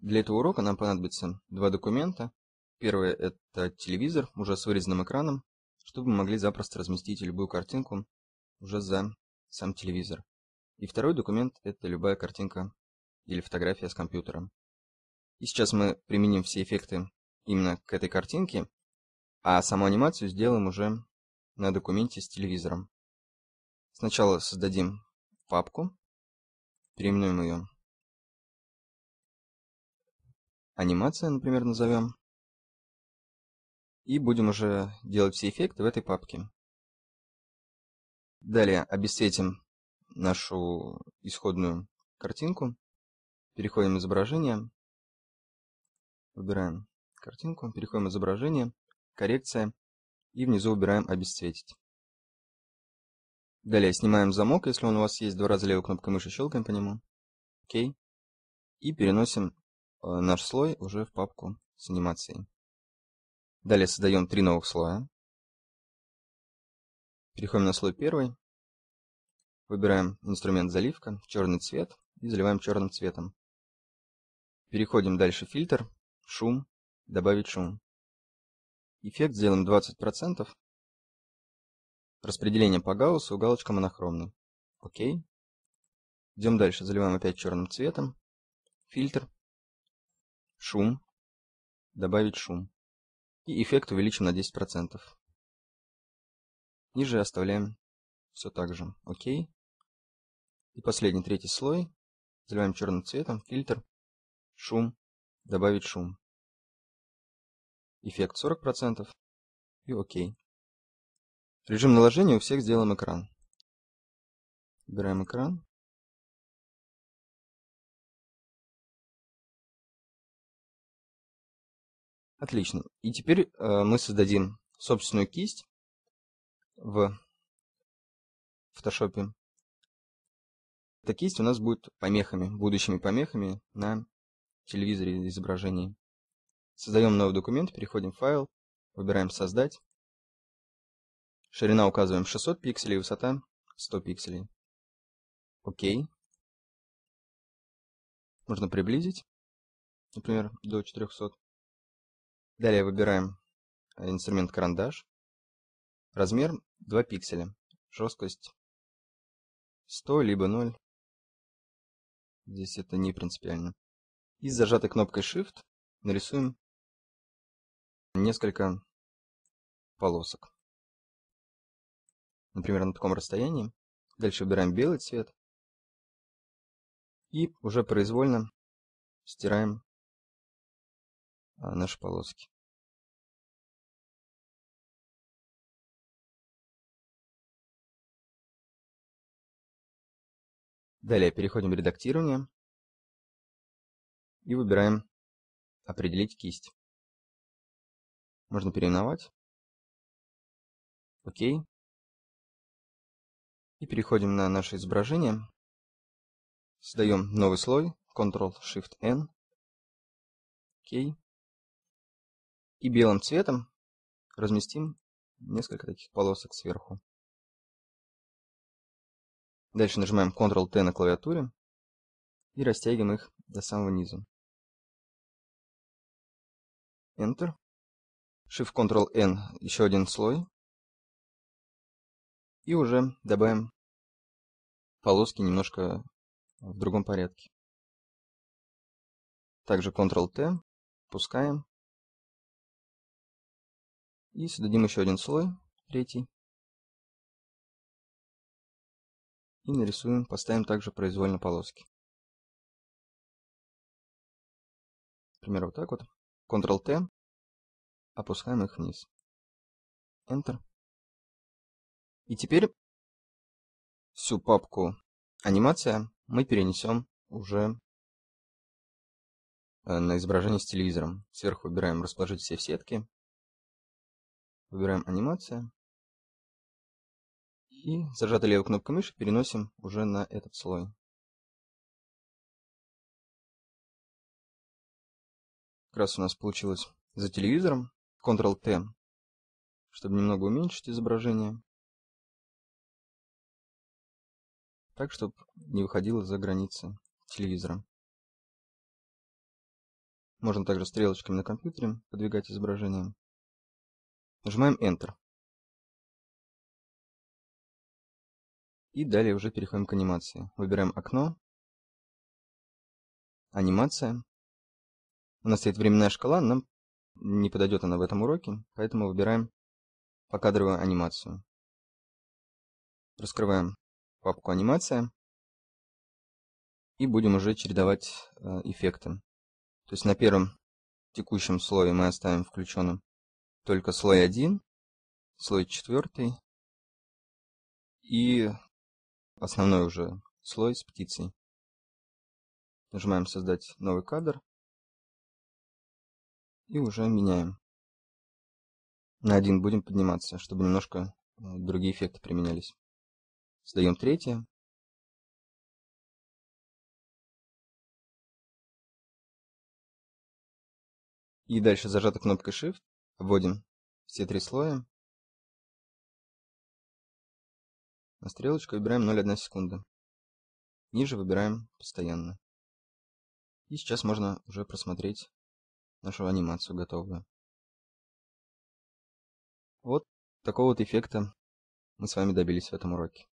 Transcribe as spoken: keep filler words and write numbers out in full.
Для этого урока нам понадобится два документа. Первый – это телевизор уже с вырезанным экраном, чтобы мы могли запросто разместить любую картинку уже за сам телевизор. И второй документ – это любая картинка или фотография с компьютера. И сейчас мы применим все эффекты именно к этой картинке, а саму анимацию сделаем уже на документе с телевизором. Сначала создадим папку, переименуем ее анимация, например, назовем. И будем уже делать все эффекты в этой папке. Далее обесцветим нашу исходную картинку. Переходим в изображение. Выбираем картинку, переходим в изображение, коррекция. И внизу выбираем обесцветить. Далее снимаем замок, если он у вас есть, два раза левой кнопкой мыши щелкаем по нему. Окей. И переносим наш слой уже в папку с анимацией. Далее создаем три новых слоя. Переходим на слой первый. Выбираем инструмент заливка, черный цвет и заливаем черным цветом. Переходим дальше в фильтр, шум, добавить шум. Эффект сделаем двадцать процентов. Распределение по Гауссу, галочка монохромный. Окей. Идем дальше, заливаем опять черным цветом. Фильтр, шум, добавить шум. И эффект увеличим на десять процентов. Ниже оставляем все так же. Окей. И последний, третий слой. Заливаем черным цветом, фильтр, шум, добавить шум. Эффект сорок процентов. И окей. Режим наложения у всех сделаем экран. Выбираем экран. Отлично. И теперь э, мы создадим собственную кисть в фотошопе. Эта кисть у нас будет помехами, будущими помехами на телевизоре или изображении. Создаем новый документ, переходим в файл, выбираем создать. Ширина указываем шестьсот пикселей, высота сто пикселей. Окей. Можно приблизить, например, до четырехсот. Далее выбираем инструмент карандаш. Размер два пикселя. Жесткость сто либо ноль. Здесь это не принципиально. И с зажатой кнопкой Shift нарисуем несколько полосок. Например, на таком расстоянии. Дальше выбираем белый цвет. И уже произвольно стираем наши полоски. Далее переходим в редактирование. И выбираем определить кисть. Можно переименовать. Окей. И переходим на наше изображение. Создаем новый слой. контрол-шифт-эн. Окей. И белым цветом разместим несколько таких полосок сверху. Дальше нажимаем контрол-тэ на клавиатуре и растягиваем их до самого низа. Enter. Shift-контрол-эн, еще один слой. И уже добавим полоски немножко в другом порядке. Также контрол-тэ, пускаем. И создадим еще один слой, третий. И нарисуем, поставим также произвольно полоски. Например, вот так вот. контрол-тэ, опускаем их вниз. Enter. И теперь всю папку анимация мы перенесем уже на изображение с телевизором. Сверху выбираем расположить все в сетке. Выбираем анимация. И зажатой левой кнопкой мыши переносим уже на этот слой. Как раз у нас получилось за телевизором. контрол-тэ, чтобы немного уменьшить изображение. Так, чтобы не выходило за границы телевизора. Можно также стрелочками на компьютере подвигать изображение. Нажимаем Enter. И далее уже переходим к анимации. Выбираем окно, анимация. У нас стоит временная шкала, нам не подойдет она в этом уроке, поэтому выбираем покадровую анимацию. Раскрываем папку анимация и будем уже чередовать э, эффекты. То есть на первом текущем слое мы оставим включенным только слой один, слой четвертый и основной уже слой с птицей. Нажимаем создать новый кадр и уже меняем. На один будем подниматься, чтобы немножко другие эффекты применялись. Создаем третье. И дальше зажатой кнопкой Shift вводим все три слоя. На стрелочку выбираем ноль целых одна секунда. Ниже выбираем постоянно. И сейчас можно уже просмотреть нашу анимацию готовую. Вот такого вот эффекта мы с вами добились в этом уроке.